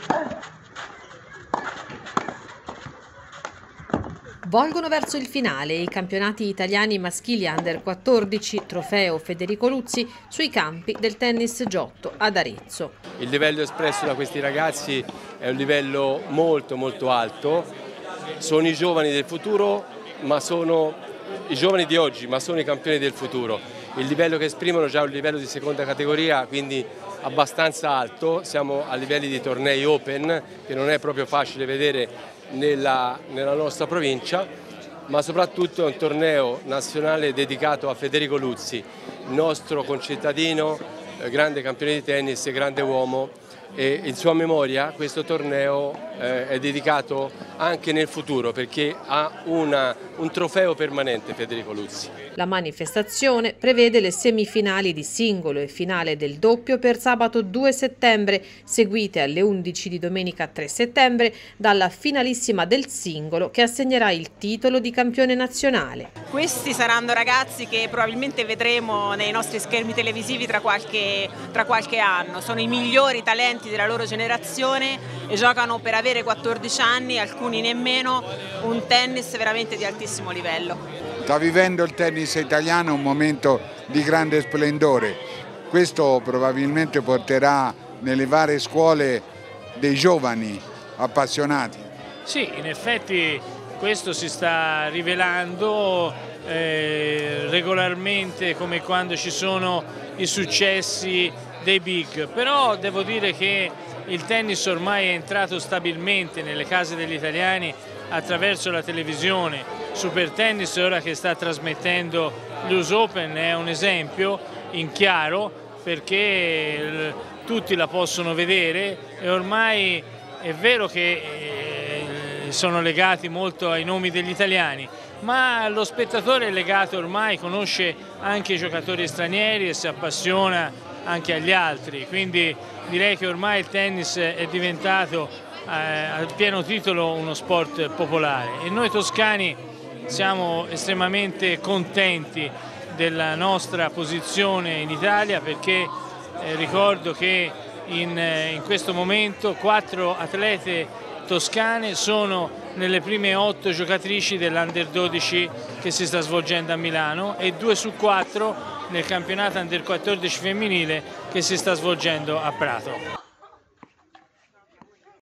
Volgono verso il finale i campionati italiani maschili under 14, trofeo Federico Luzzi, sui campi del tennis Giotto ad Arezzo. Il livello espresso da questi ragazzi è un livello molto alto, sono i giovani del futuro, ma sono i giovani di oggi, ma sono i campioni del futuro. Il livello che esprimono già è un livello di seconda categoria, quindi abbastanza alto, siamo a livelli di tornei open, che non è proprio facile vedere nella nostra provincia, ma soprattutto è un torneo nazionale dedicato a Federico Luzzi, il nostro concittadino, grande campione di tennis e grande uomo, e in sua memoria questo torneo è dedicato anche nel futuro perché ha un trofeo permanente Federico Luzzi. La manifestazione prevede le semifinali di singolo e finale del doppio per sabato 2 settembre, seguite alle 11 di domenica 3 settembre dalla finalissima del singolo che assegnerà il titolo di campione nazionale. Questi saranno ragazzi che probabilmente vedremo nei nostri schermi televisivi tra qualche anno, sono i migliori talenti della loro generazione e giocano per avere 14 anni, alcuni nemmeno, un tennis veramente di altissimo livello. Sta vivendo il tennis italiano un momento di grande splendore, questo probabilmente porterà nelle varie scuole dei giovani appassionati. Sì, in effetti questo si sta rivelando regolarmente come quando ci sono i successi dei big, però devo dire che il tennis ormai è entrato stabilmente nelle case degli italiani attraverso la televisione. Super Tennis, ora che sta trasmettendo gli US Open, è un esempio in chiaro perché tutti la possono vedere e ormai è vero che sono legati molto ai nomi degli italiani, ma lo spettatore è legato ormai, conosce anche i giocatori stranieri e si appassiona anche agli altri, quindi direi che ormai il tennis è diventato a pieno titolo uno sport popolare e noi toscani siamo estremamente contenti della nostra posizione in Italia perché ricordo che in questo momento 4 atlete toscane sono nelle prime 8 giocatrici dell'Under 12 che si sta svolgendo a Milano e 2 su 4 nel campionato Under 14 femminile che si sta svolgendo a Prato.